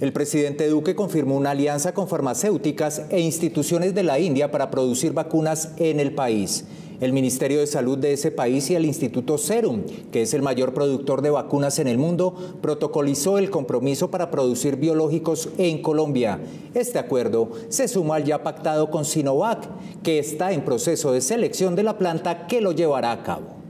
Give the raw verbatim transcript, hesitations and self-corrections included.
El presidente Duque confirmó una alianza con farmacéuticas e instituciones de la India para producir vacunas en el país. El Ministerio de Salud de ese país y el Instituto Serum, que es el mayor productor de vacunas en el mundo, protocolizó el compromiso para producir biológicos en Colombia. Este acuerdo se suma al ya pactado con Sinovac, que está en proceso de selección de la planta que lo llevará a cabo.